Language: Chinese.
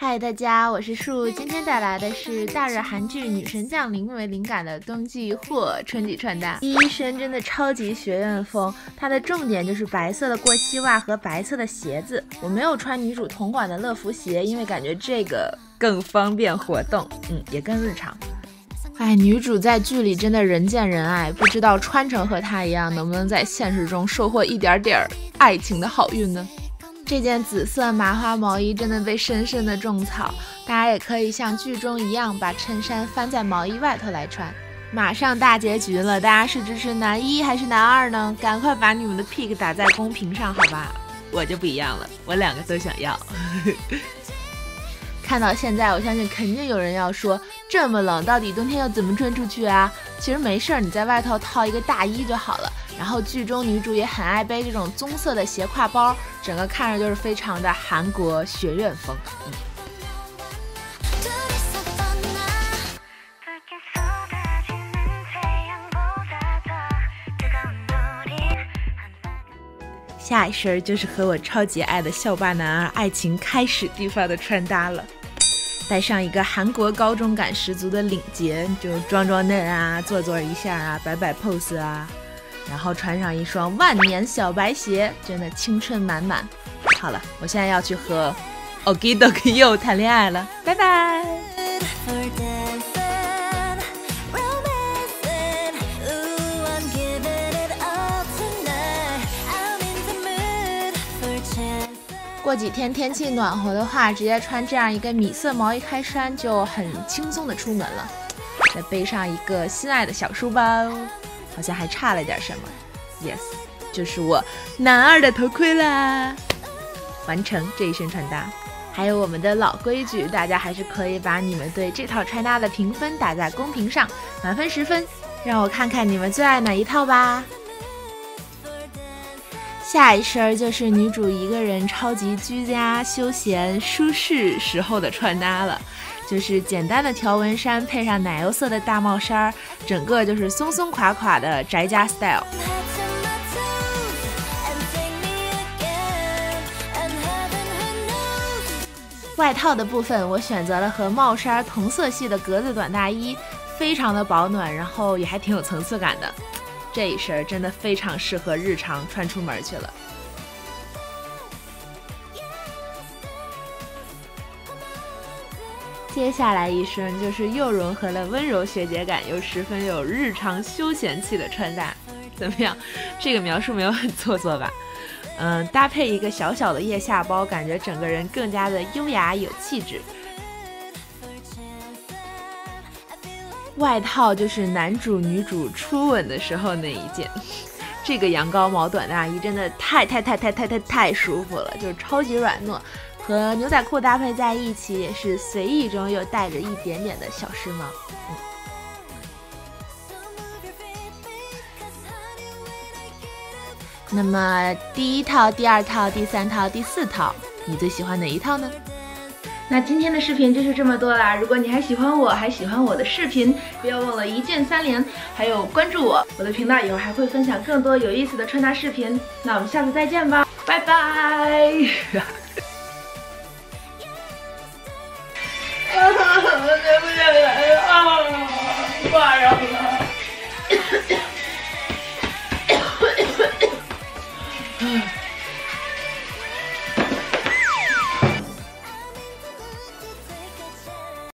嗨，大家，我是树，今天带来的是大热韩剧《女神降临》为灵感的冬季或春季穿搭。第一身真的超级学院风，它的重点就是白色的过膝袜和白色的鞋子。我没有穿女主同款的乐福鞋，因为感觉这个更方便活动，也更日常。哎，女主在剧里真的人见人爱，不知道穿成和她一样，能不能在现实中收获一点点爱情的好运呢？这件紫色麻花毛衣真的被深深的种草，大家也可以像剧中一样把衬衫翻在毛衣外头来穿。马上大结局了，大家是支持男一还是男二呢？赶快把你们的 pick 打在公屏上好吧，我就不一样了，我两个都想要。看到现在，我相信肯定有人要说，这么冷，到底冬天要怎么穿出去啊？其实没事儿，你在外头套一个大衣就好了。然后剧中女主也很爱背这种棕色的斜挎包，整个看着就是非常的韩国学院风。下一身就是和我超级爱的校霸男二爱情开始地方的穿搭了。带上一个韩国高中感十足的领结，就装装嫩啊，做做一下啊，摆摆 pose 啊，然后穿上一双万年小白鞋，真的青春满满。好了，我现在要去和 Okidoki 谈恋爱了，拜拜。过几天天气暖和的话，直接穿这样一个米色毛衣开衫就很轻松的出门了。再背上一个心爱的小书包，好像还差了点什么。Yes， 就是我男二的头盔啦！完成这一身穿搭。还有我们的老规矩，大家还是可以把你们对这套穿搭的评分打在公屏上，满分10分，让我看看你们最爱哪一套吧。下一身就是女主一个人超级居家休闲舒适时候的穿搭了，就是简单的条纹衫配上奶油色的大帽衫，整个就是松松垮垮的宅家 style。外套的部分我选择了和帽衫同色系的格子短大衣，非常的保暖，然后也还挺有层次感的。这一身真的非常适合日常穿出门去了。接下来一身就是又融合了温柔学姐感，又十分有日常休闲气的穿搭，怎么样？这个描述没有很做作吧？搭配一个小小的腋下包，感觉整个人更加的优雅有气质。外套就是男主女主初吻的时候那一件，这个羊羔毛短大衣真的太舒服了，就是超级软糯，和牛仔裤搭配在一起也是随意中又带着一点点的小时髦。那么第一套、第二套、第三套、第四套，你最喜欢哪一套呢？那今天的视频就是这么多啦，如果你还喜欢我，还喜欢我的视频，不要忘了一键3连，还有关注我的频道，以后还会分享更多有意思的穿搭视频。那我们下次再见吧，拜拜。我接不下来了啊，挂上了。